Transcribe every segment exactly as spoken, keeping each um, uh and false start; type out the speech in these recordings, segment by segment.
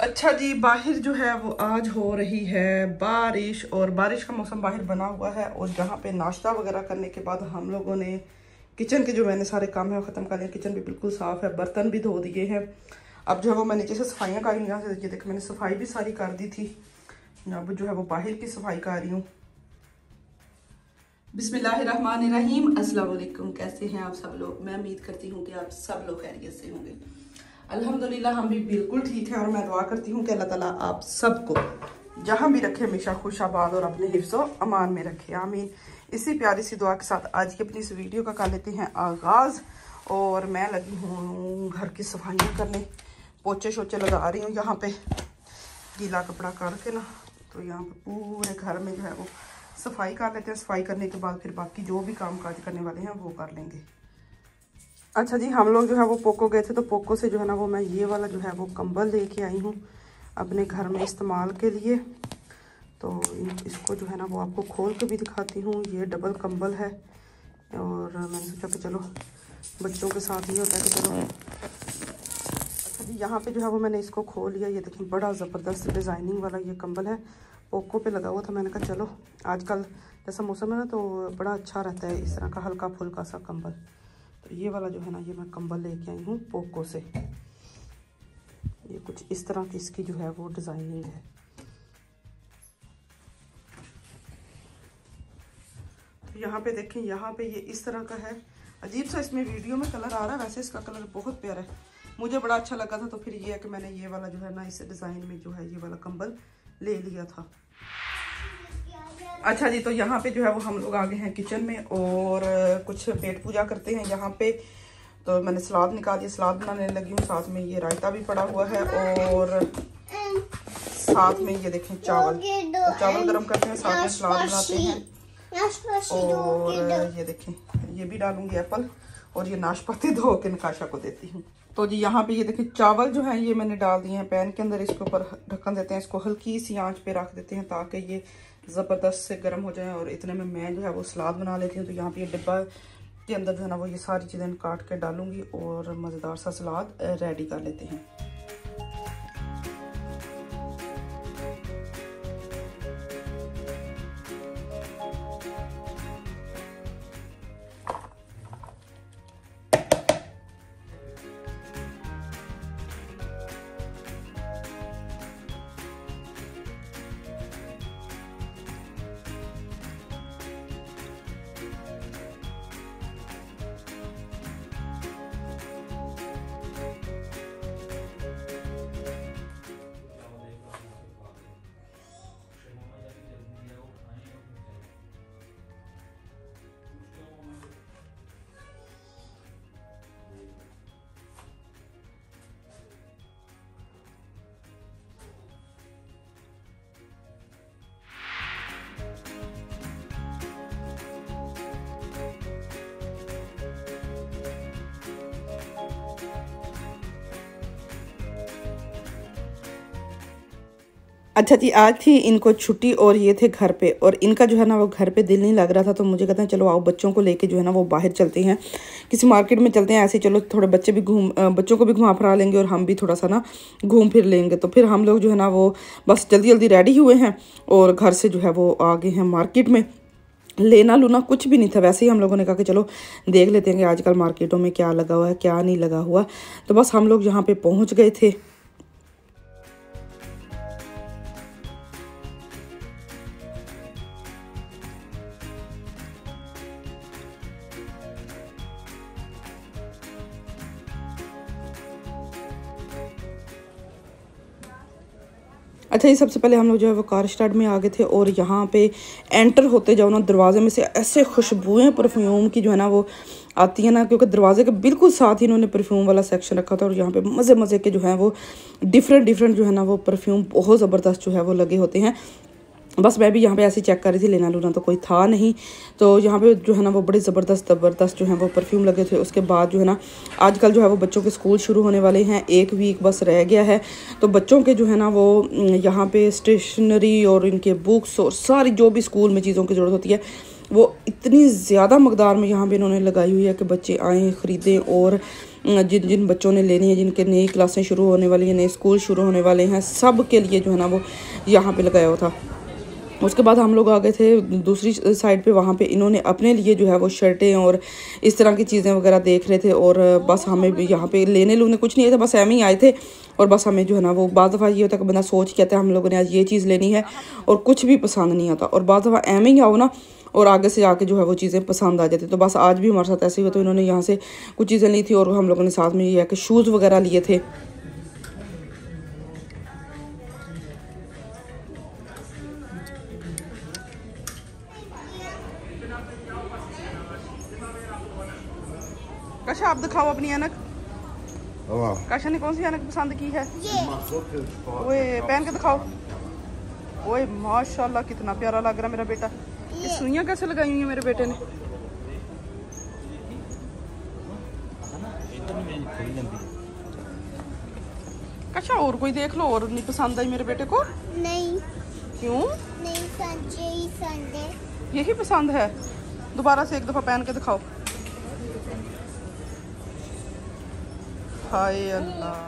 अच्छा जी, बाहर जो है वो आज हो रही है बारिश और बारिश का मौसम बाहर बना हुआ है। और यहाँ पे नाश्ता वगैरह करने के बाद हम लोगों ने किचन के जो मैंने सारे काम है वो ख़त्म कर लिए। किचन भी बिल्कुल साफ़ है, बर्तन भी धो दिए हैं। अब जो है वो मैं नीचे से सफाइयाँ कर रही हूँ। यहाँ से ये देख, मैंने सफाई भी सारी कर दी थी। अब जो है वो बाहर की सफाई कर रही हूँ। बिस्मिल्लाहिर्रहमानिर्रहीम, अस्सलाम वालेकुम। कैसे हैं आप सब लोग? मैं उम्मीद करती हूँ कि आप सब लोग खैरियत से होंगे। अल्हम्दुलिल्लाह हम भी बिल्कुल ठीक है। और मैं दुआ करती हूँ कि अल्लाह ताला आप सबको जहाँ भी रखे हमेशा खुशाबाद और अपने हिफ्ज़ व अमान में रखे, आमीन। इसी प्यारी सी दुआ के साथ आज की अपनी इस वीडियो का कर लेते हैं आगाज़। और मैं लगी हूँ घर की सफाइयाँ करने, पोचे शोचे लगा रही हूँ। यहाँ पे गीला कपड़ा करके ना, तो यहाँ पे पूरे घर में जो है वो सफाई कर लेते हैं। सफाई करने के बाद फिर बाकी जो भी काम काज करने वाले हैं वो कर लेंगे। अच्छा जी, हम लोग जो है वो पोको गए थे, तो पोको से जो है ना वो मैं ये वाला जो है वो कंबल लेके आई हूँ अपने घर में इस्तेमाल के लिए। तो इसको जो है ना वो आपको खोल के भी दिखाती हूँ। ये डबल कंबल है और मैंने सोचा कि चलो बच्चों के साथ ये होता है कि चलो। अच्छा जी, यहाँ पे जो है वो मैंने इसको खोल लिया। ये देखिए बड़ा ज़बरदस्त डिज़ाइनिंग वाला ये कंबल है, पोको पे लगा हुआ था। मैंने कहा चलो आजकल जैसा मौसम है ना, तो बड़ा अच्छा रहता है इस तरह का हल्का फुल्का सा कंबल। तो ये वाला जो है ना ये मैं कंबल लेके आई हूँ पोको से। ये कुछ इस तरह की इसकी जो है वो डिज़ाइनिंग है। तो यहाँ पे देखें, यहाँ पे ये इस तरह का है। अजीब सा इसमें वीडियो में कलर आ रहा है, वैसे इसका कलर बहुत प्यारा है, मुझे बड़ा अच्छा लगा था। तो फिर ये है कि मैंने ये वाला जो है ना इस डिज़ाइन में जो है ये वाला कंबल ले लिया था। अच्छा जी, तो यहाँ पे जो है वो हम लोग आ गए हैं किचन में और कुछ पेट पूजा करते हैं यहाँ पे। तो मैंने सलाद निकाल दिया, सलाद बनाने लगी हूँ। साथ में ये रायता भी पड़ा हुआ है और साथ में ये देखें चावल, तो चावल गरम करते हैं, साथ में सलाद बनाते हैं। और ये देखें ये भी डालूंगी एप्पल, और ये नाशपाती धो के नकाशा को देती हूँ। तो जी यहाँ पे ये देखें चावल जो है ये मैंने डाल दिए हैं पैन के अंदर। इसके ऊपर ढक्कन देते हैं, इसको हल्की सी आंच पे रख देते हैं ताकि ये ज़बरदस्त से गर्म हो जाए। और इतने में मैं जो है वो सलाद बना लेती हूँ। तो यहाँ पे ये डिब्बा के अंदर जो है ना वो ये सारी चीज़ें काट के डालूंगी और मज़ेदार सा सलाद रेडी कर लेते हैं। अच्छा जी, आज थी इनको छुट्टी और ये थे घर पे, और इनका जो है ना वो घर पे दिल नहीं लग रहा था। तो मुझे कहते हैं चलो आओ बच्चों को लेके जो है ना वो बाहर चलते हैं, किसी मार्केट में चलते हैं। ऐसे चलो थोड़े बच्चे भी घूम बच्चों को भी घुमा फिरा लेंगे और हम भी थोड़ा सा ना घूम फिर लेंगे। तो फिर हम लोग जो है ना वो बस जल्दी जल्दी रेडी हुए हैं और घर से जो है वो आ गए हैं मार्केट में। लेना लूना कुछ भी नहीं था, वैसे ही हम लोगों ने कहा कि चलो देख लेते हैं कि आजकल मार्केटों में क्या लगा हुआ है क्या नहीं लगा हुआ। तो बस हम लोग यहाँ पे पहुँच गए थे। अच्छा, ये सबसे पहले हम लोग जो है वो कार स्टार्ट में आ गए थे और यहाँ पे एंटर होते जाओ ना, दरवाजे में से ऐसे खुशबुएं परफ्यूम की जो है ना वो आती है ना, क्योंकि दरवाजे के बिल्कुल साथ ही इन्होंने परफ्यूम वाला सेक्शन रखा था। और यहाँ पे मज़े मज़े के जो है वो डिफरेंट डिफरेंट जो है ना वो परफ्यूम बहुत ज़बरदस्त जो है वो लगे होते हैं। बस मैं भी यहाँ पे ऐसे चेक कर रही थी, लेना लूना तो कोई था नहीं। तो यहाँ पे जो है ना वो बड़े ज़बरदस्त ज़बरदस्त जो है वो परफ्यूम लगे थे। उसके बाद जो है ना आजकल जो है वो बच्चों के स्कूल शुरू होने वाले हैं, एक वीक बस रह गया है। तो बच्चों के जो है ना वो यहाँ पे स्टेशनरी और इनके बुक्स और सारी जो भी स्कूल में चीज़ों की ज़रूरत होती है वो इतनी ज़्यादा मकदार में यहाँ पे इन्होंने लगाई हुई है कि बच्चे आएँ ख़रीदें और जिन जिन बच्चों ने लेनी है, जिनके नई क्लासें शुरू होने वाली हैं, नए स्कूल शुरू होने वाले हैं, सब के लिए जो है ना वो यहाँ पे लगाया हुआ था। उसके बाद हम लोग आ गए थे दूसरी साइड पे, वहाँ पे इन्होंने अपने लिए जो है वो शर्टें और इस तरह की चीज़ें वगैरह देख रहे थे। और बस हमें भी यहाँ पे लेने लूने कुछ नहीं आए थे, बस एम ही आए थे। और बस हमें जो है ना वो बाद दफ़ा ये होता है कि बंदा सोच के आता है हम लोगों ने आज ये चीज़ लेनी है और कुछ भी पसंद नहीं आता, और बाद दफ़ा एम ही आओ ना और आगे से आके जो है वो चीज़ें पसंद आ जाती। तो बस आज भी हमारे साथ ऐसे ही हुआ। तो इन्होंने यहाँ से कुछ चीज़ें ली थी और हम लोगों ने साथ में ये है कि शूज़ वगैरह लिए थे। कशा आप दिखाओ अपनी ऐनक। कशा ने कौन सी ऐनक पसंद की है? ओए पहन के दिखाओ। ओए माशाल्लाह कितना प्यारा लग रहा है मेरा बेटा। ये सुइयां कैसे लगाई हुई है मेरे बेटे ने? कशा और कोई देख लो, और नहीं पसंद आई मेरे बेटे को? नहीं। क्यों नहीं, संजय ही संजय यही पसंद है। दोबारा से एक दफा पहन के दिखाओ। हाय अल्लाह।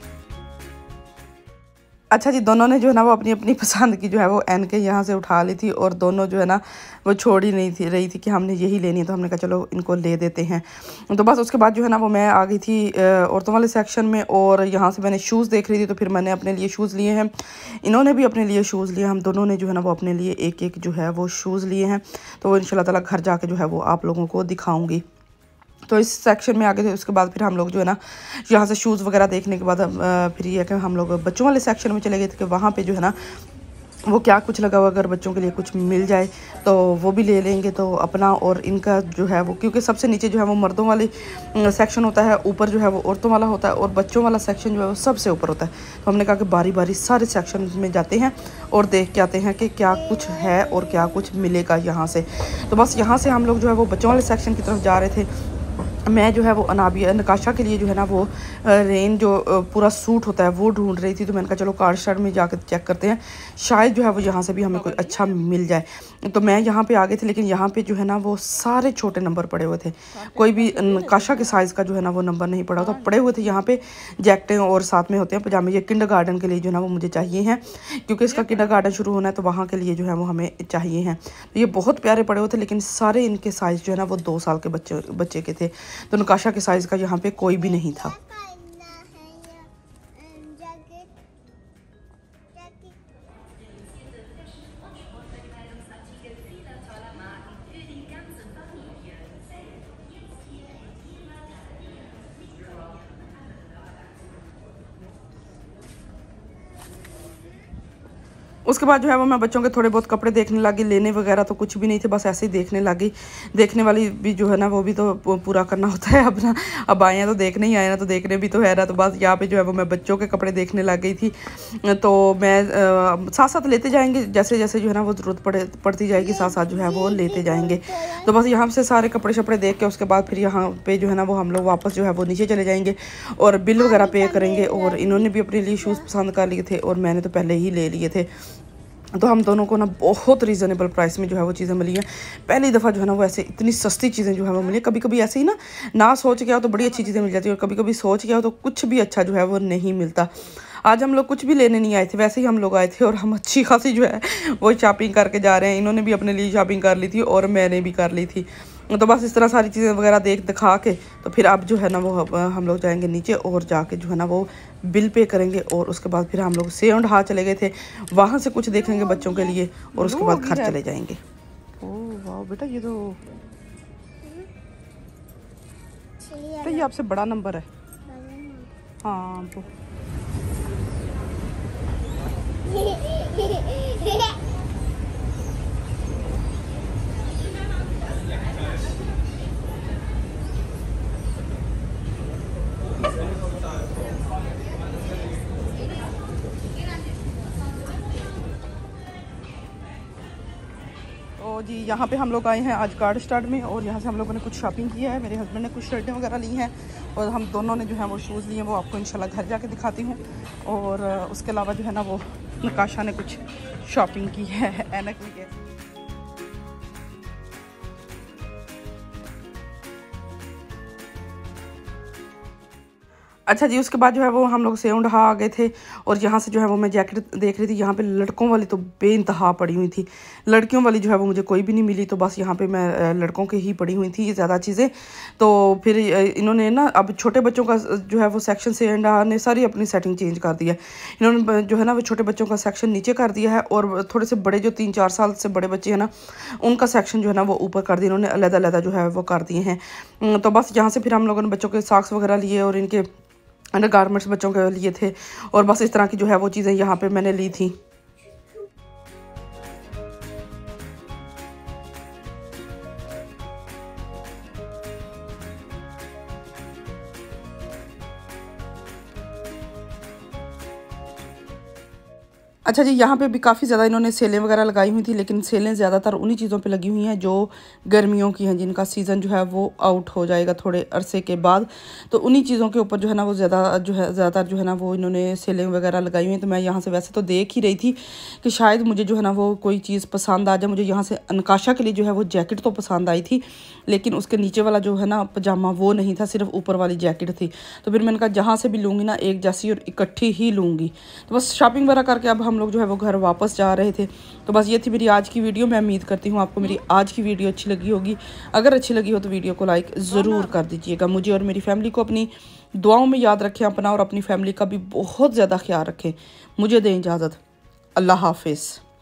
अच्छा जी, दोनों ने जो है ना वो अपनी अपनी पसंद की जो है वो एन के यहाँ से उठा ली थी, और दोनों जो है ना वो छोड़ ही नहीं थी रही थी कि हमने यही लेनी है। तो हमने कहा चलो इनको ले देते हैं। तो बस उसके बाद जो है ना वो मैं आ गई थी औरतों वाले सेक्शन में, और यहाँ से मैंने शूज़ देख रही थी। तो फिर मैंने अपने लिए शूज़ लिए हैं, इन्होंने भी अपने लिए शूज़ लिए। हम दोनों ने जो है ना वो अपने लिए एक एक जो है वो शूज़ लिए हैं। तो वो इंशाल्लाह ताला घर जाके जो है वो आप लोगों को दिखाऊँगी। तो इस सेक्शन में आ गए थे। उसके बाद फिर हम लोग जो है ना यहाँ से शूज़ वगैरह देखने के बाद फिर ये है कि हम लोग बच्चों वाले सेक्शन में चले गए थे कि वहाँ पे जो है ना वो क्या कुछ लगा हुआ, अगर बच्चों के लिए कुछ मिल जाए तो वो भी ले लेंगे। तो अपना और इनका जो है वो, क्योंकि सबसे नीचे जो है वो मर्दों वाली सेक्शन होता है, ऊपर जो है वो औरतों वाला होता है, और बच्चों वाला सेक्शन जो है वो सबसे ऊपर होता है। तो हमने कहा कि बारी बारी सारे सेक्शन में जाते हैं और देख के आते हैं कि क्या कुछ है और क्या कुछ मिलेगा यहाँ से। तो बस यहाँ से हम लोग जो है वो बच्चों वाले सेक्शन की तरफ जा रहे थे। मैं जो है वो अनाबिया नकाशा के लिए जो है ना वो रेन जो पूरा सूट होता है वो ढूंढ रही थी। तो मैंने कहा चलो कार स्टार में जाकर चेक करते हैं, शायद जो है वो यहाँ से भी हमें कोई अच्छा मिल जाए। तो मैं यहाँ पे आ गई थी, लेकिन यहाँ पे जो है ना वो सारे छोटे नंबर पड़े हुए थे, कोई भी नकाशा के साइज़ का जो है ना वो नंबर नहीं पड़ा था। पड़े हुए थे यहाँ पे जैकेटें और साथ में होते हैं पजामे। ये किंडर गार्डन के लिए जो है ना वो मुझे चाहिए हैं, क्योंकि इसका किंडर गार्डन शुरू होना है, तो वहाँ के लिए जो है वो हमें चाहिए हैं। तो ये बहुत प्यारे पड़े हुए थे, लेकिन सारे इनके साइज़ जो है ना वो दो साल के बच्चे बच्चे के थे। तो नकाशा के साइज़ का यहाँ पे कोई भी नहीं था। उसके बाद जो है वो मैं बच्चों के थोड़े बहुत कपड़े देखने लगी। लेने वगैरह तो कुछ भी नहीं थे, बस ऐसे ही देखने लगी। देखने वाली भी जो है ना वो भी तो पूरा करना होता है अपना। अब आए हैं तो देखने ही आए ना, तो देखने भी तो है ना। तो बस यहाँ पे जो है वो मैं बच्चों के कपड़े देखने लग गई थी। तो मैं साथ साथ लेते जाएंगे, जैसे जैसे जो है ना वो ज़रूरत पड़े पड़ती जाएगी, साथ साथ जो है वो लेते जाएंगे। तो बस यहाँ से सारे कपड़े शपड़े देख के उसके बाद फिर यहाँ पे जो है ना वो हम लोग वापस जो है वो नीचे चले जाएंगे और बिल वगैरह पे करेंगे। और इन्होंने भी अपने लिए शूज़ पसंद कर लिए थे और मैंने तो पहले ही ले लिए थे। तो हम दोनों को ना बहुत रीज़नेबल प्राइस में जो है वो चीज़ें मिली हैं। पहली दफ़ा जो है ना वो ऐसे इतनी सस्ती चीज़ें जो है वो मिली। कभी कभी ऐसे ही ना ना सोच के आओ तो बड़ी अच्छी चीज़ें मिल जाती है, और कभी कभी सोच के आओ तो कुछ भी अच्छा जो है वो नहीं मिलता। आज हम लोग कुछ भी लेने नहीं आए थे, वैसे ही हम लोग आए थे और हम अच्छी खासी जो है वो शॉपिंग करके जा रहे हैं। इन्होंने भी अपने लिए शॉपिंग कर ली थी और मैंने भी कर ली थी। तो बस इस तरह सारी चीज़ें वगैरह देख दिखा के तो फिर अब जो है ना वो हम लोग जाएंगे नीचे और जाके जो है ना वो बिल पे करेंगे। और उसके बाद फिर हम लोग सेव एंड हाथ चले गए थे, वहाँ से कुछ देखेंगे बच्चों के लिए और उसके बाद घर चले जाएंगे। ओह वाह बेटा, ये तो तो ये आपसे बड़ा नंबर है। हाँ तो जी यहाँ पे हम लोग आए हैं आज कार्ड स्टार्ट में, और यहाँ से हम लोगों ने कुछ शॉपिंग की है। मेरे हस्बैंड ने कुछ शर्टें वगैरह ली हैं और हम दोनों ने जो है वो शूज़ लिए हैं, वो आपको इंशाल्लाह घर जाके दिखाती हूँ। और उसके अलावा जो है ना वो नकाशा ने कुछ शॉपिंग की है, ऐनक भी है। अच्छा जी, उसके बाद जो है वो हम लोग सेवंडहा आ गए थे और यहाँ से जो है वो मैं जैकेट देख रही थी। यहाँ पे लड़कों वाली तो बेइंतहा पड़ी हुई थी, लड़कियों वाली जो है वो मुझे कोई भी नहीं मिली, तो बस यहाँ पे मैं लड़कों की ही पड़ी हुई थी ये ज़्यादा चीज़ें। तो फिर इन्होंने ना अब छोटे बच्चों का जो है वो सेक्शन सेवंडहा ने सारी अपनी सेटिंग चेंज कर दिया। इन्होंने जो है ना वो छोटे बच्चों का सेक्शन नीचे कर दिया है और थोड़े से बड़े जो तीन चार साल से बड़े बच्चे हैं ना उनका सेक्शन जो है ना वो ऊपर कर दिया इन्होंने, अलग अलग जो है वो कर दिए हैं। तो बस यहाँ से फिर हम लोगों ने बच्चों के सॉक्स वगैरह लिए और इनके अंडर गारमेंट्स बच्चों के लिए थे और बस इस तरह की जो है वो चीज़ें यहाँ पे मैंने ली थी। अच्छा जी, यहाँ पे भी काफ़ी ज़्यादा इन्होंने सेलें वगैरह लगाई हुई थी, लेकिन सेलें ज़्यादातर उन्हीं चीज़ों पे लगी हुई हैं जो गर्मियों की हैं, जिनका सीज़न जो है वो आउट हो जाएगा थोड़े अरसे के बाद। तो उन्हीं चीज़ों के ऊपर जो है ना वो ज़्यादा जो है ज़्यादातर जो है ना वो इन्होंने सेलें वगैरह लगाई हुई हैं। तो मैं यहाँ से वैसे तो देख ही रही थी कि शायद मुझे जो है ना वो कोई चीज़ पसंद आ जाए। मुझे यहाँ से अनकाशा के लिए जो है वो जैकेट तो पसंद आई थी, लेकिन उसके नीचे वाला जो है ना पजामा वो नहीं था, सिर्फ ऊपर वाली जैकेट थी। तो फिर मैंने कहा जहाँ से भी लूँगी ना एक जैसी और इकट्ठी ही लूँगी। तो बस शॉपिंग वगैरह करके अब हम लोग जो है वो घर वापस जा रहे थे। तो बस ये थी मेरी आज की वीडियो। मैं उम्मीद करती हूँ आपको मेरी आज की वीडियो अच्छी लगी होगी। अगर अच्छी लगी हो तो वीडियो को लाइक ज़रूर कर दीजिएगा। मुझे और मेरी फैमिली को अपनी दुआओं में याद रखें अपना, और अपनी फैमिली का भी बहुत ज़्यादा ख्याल रखें। मुझे दें इजाज़त। अल्लाह हाफिज़।